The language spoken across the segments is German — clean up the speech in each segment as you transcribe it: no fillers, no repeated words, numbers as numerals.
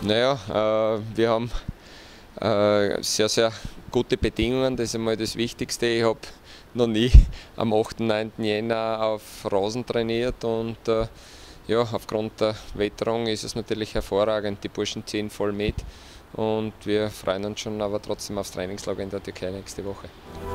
Naja, wir haben sehr, sehr gute Bedingungen, das ist einmal das Wichtigste. Ich habe noch nie am 8. und 9. Jänner auf Rasen trainiert und ja, aufgrund der Witterung ist es natürlich hervorragend. Die Burschen ziehen voll mit und wir freuen uns schon aber trotzdem aufs Trainingslager in der Türkei nächste Woche.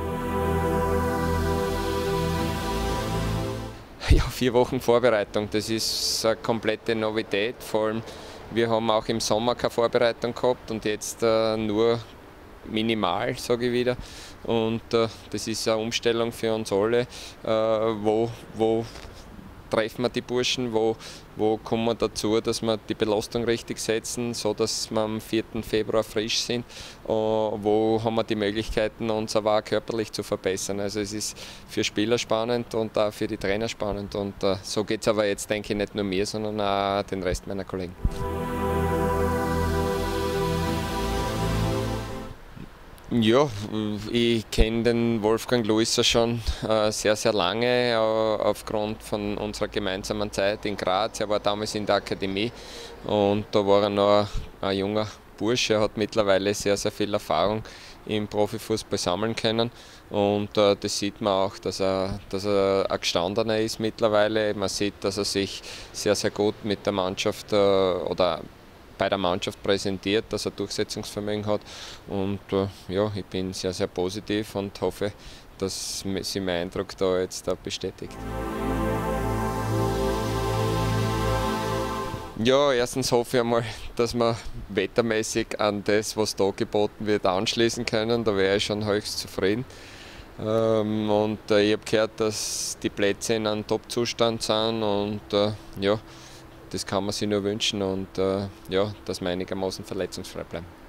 Ja, 4 Wochen Vorbereitung, das ist eine komplette Novität. Vor allem, wir haben auch im Sommer keine Vorbereitung gehabt und jetzt nur minimal, sage ich wieder. Und das ist eine Umstellung für uns alle. Wo treffen wir die Burschen, wo kommen wir dazu, dass wir die Belastung richtig setzen, so dass wir am 4. Februar frisch sind, wo haben wir die Möglichkeiten, uns aber auch körperlich zu verbessern. Also es ist für Spieler spannend und auch für die Trainer spannend und so geht es aber jetzt, denke ich, nicht nur mir, sondern auch den Rest meiner Kollegen. Ja, ich kenne den Wolfgang Luisser schon sehr, sehr lange aufgrund von unserer gemeinsamen Zeit in Graz. Er war damals in der Akademie und da war er noch ein junger Bursche. Er hat mittlerweile sehr, sehr viel Erfahrung im Profifußball sammeln können und das sieht man auch, dass er ein Gestandener ist mittlerweile. Man sieht, dass er sich sehr, sehr gut mit der Mannschaft oder bei der Mannschaft präsentiert, dass er Durchsetzungsvermögen hat und ja, ich bin sehr, sehr positiv und hoffe, dass sich mein Eindruck da jetzt bestätigt. Ja, erstens hoffe ich einmal, dass wir wettermäßig an das, was da geboten wird, anschließen können. Da wäre ich schon höchst zufrieden. Und ich habe gehört, dass die Plätze in einem Top-Zustand sind und ja, das kann man sich nur wünschen und ja, dass wir einigermaßen verletzungsfrei bleiben.